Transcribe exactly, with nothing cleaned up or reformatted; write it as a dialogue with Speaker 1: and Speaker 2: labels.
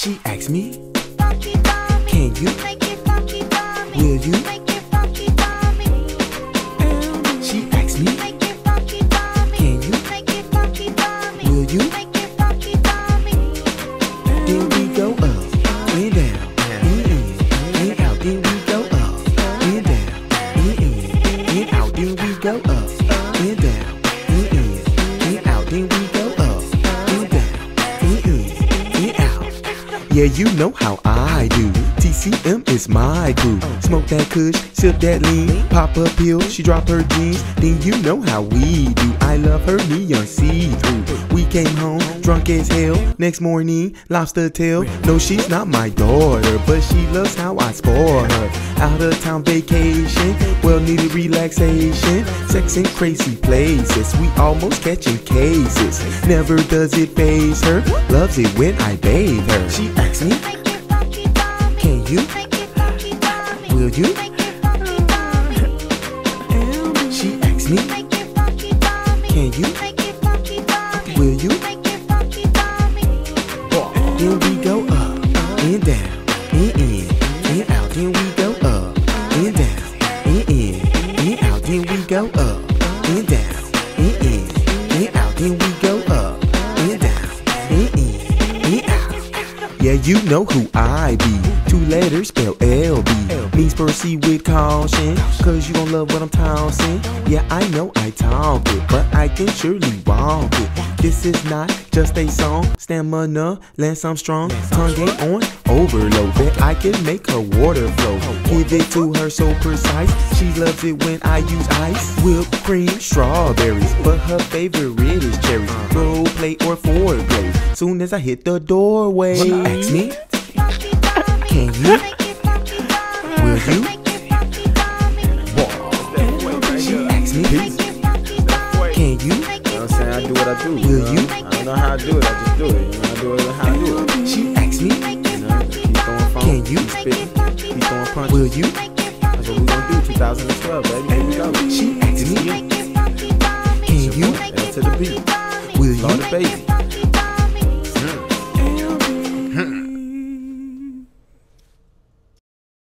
Speaker 1: She asked me, can you, will you? She asked me, can you, will you? Then we go up and down, and in, and out. Then we go up and down, and in, and out. Then we go up and down, and in, and out. Then we go up and down, and in, and out. Yeah, you know how I do. T C M is my crew. Smoke that kush, sip that lean, pop a pill, she drop her jeans. Then you know how we do. I love her neon see-through. We came home drunk as hell. Next morning, lobster tail. No, she's not my daughter, but she loves how I spoil her. Out of town vacation, well needed relaxation. Sex in crazy places, we almost catching cases. Never does it faze her, loves it when I bathe her. She asks me, can you, will you? She asks me, can you, will you? Then we go up and down and in and out. Then we go up and down and in and out. Then we go up and down and in and out. Then we go up and down and in and out. Yeah, you know who I be. Two letters spell L B. Means proceed with caution, cause you gon' love what I'm tossing. Yeah, I know I talk it, but I can surely walk it. This is not just a song. Stamina, Lance Armstrong. Tongue ain't on overload, bet I can make her water flow. Give it to her so precise. She loves it when I use ice. Whipped cream, strawberries, but her favorite is cherries. Role play or foreplay. Soon as I hit the doorway, she asks me, can you, will you? She asks me, can you?
Speaker 2: You know what I'm saying? I do what I do.
Speaker 1: Will
Speaker 2: you? Know?
Speaker 1: you?
Speaker 2: I don't know how I do it, I just do it. You know, I do it how I do it.
Speaker 1: She asks me,
Speaker 2: You know, keep throwing phone,
Speaker 1: can you?
Speaker 2: keep spitting, keep throwing punches.
Speaker 1: Will you?
Speaker 2: That's what we gonna do, twenty twelve, baby. Here we go.
Speaker 1: She asks me, can you,
Speaker 2: L to the beat.
Speaker 1: will
Speaker 2: Lord
Speaker 1: you?
Speaker 2: the baby.